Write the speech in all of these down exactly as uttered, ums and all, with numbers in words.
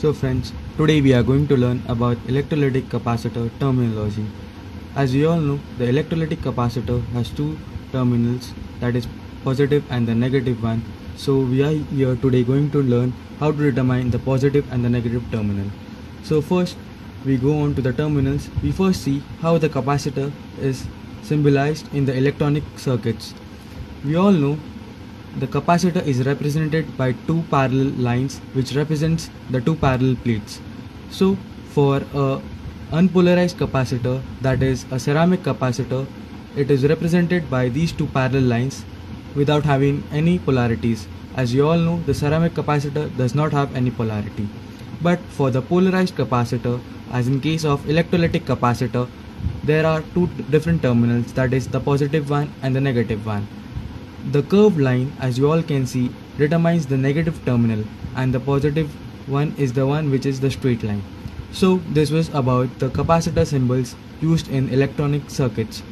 So friends, today we are going to learn about electrolytic capacitor terminology. As we all know, the electrolytic capacitor has two terminals, that is positive and the negative one. So we are here today going to learn how to determine the positive and the negative terminal. So first we go on to the terminals. We first see how the capacitor is symbolized in the electronic circuits. We all know the capacitor is represented by two parallel lines which represents the two parallel plates. So for a unpolarized capacitor, that is a ceramic capacitor, it is represented by these two parallel lines without having any polarities. As you all know, the ceramic capacitor does not have any polarity. But for the polarized capacitor, as in case of electrolytic capacitor, there are two different terminals, that is the positive one and the negative one. The curved line, as you all can see, determines the negative terminal, and the positive one is the one which is the straight line. So this was about the capacitor symbols used in electronic circuits.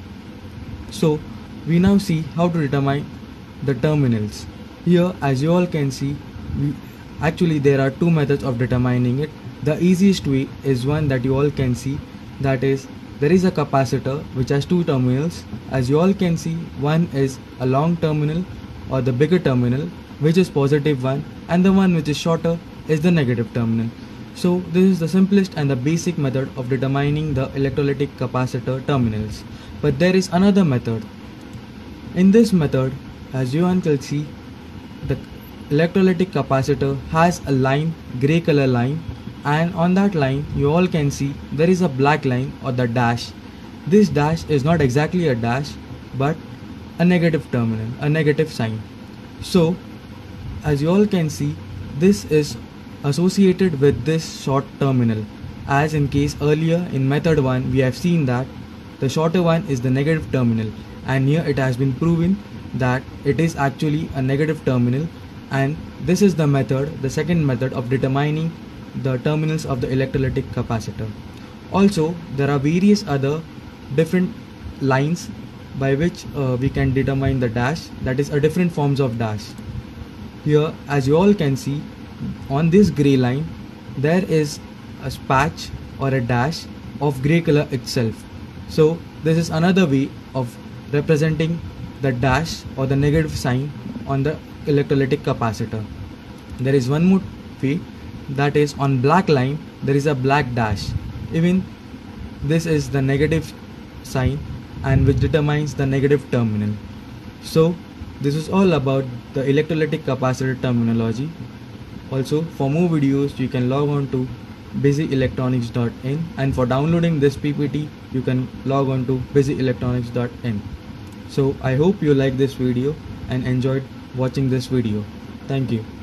So we now see how to determine the terminals. Here, as you all can see, we, actually there are two methods of determining it. The easiest way is one that you all can see, that is, there is a capacitor which has two terminals. As you all can see, one is a long terminal or the bigger terminal, which is positive one, and the one which is shorter is the negative terminal. So this is the simplest and the basic method of determining the electrolytic capacitor terminals. But there is another method. In this method, as you all can see, the electrolytic capacitor has a line, grey color line, and on that line you all can see there is a black line or the dash. This dash is not exactly a dash but a negative terminal, a negative sign. So as you all can see, this is associated with this short terminal, as in case earlier in method one we have seen that the shorter one is the negative terminal, and here it has been proven that it is actually a negative terminal. And this is the method, the second method of determining the terminals of the electrolytic capacitor. Also, there are various other different lines by which uh, we can determine the dash, that is a different forms of dash. Here, as you all can see, on this grey line there is a patch or a dash of grey color itself. So this is another way of representing the dash or the negative sign on the electrolytic capacitor. There is one more way, that is on black line there is a black dash. Even this is the negative sign and which determines the negative terminal. So this is all about the electrolytic capacitor terminology. Also, for more videos you can log on to busy electronics dot in, and for downloading this P P T you can log on to busy electronics dot in. So I hope you like this video and enjoyed watching this video. Thank you.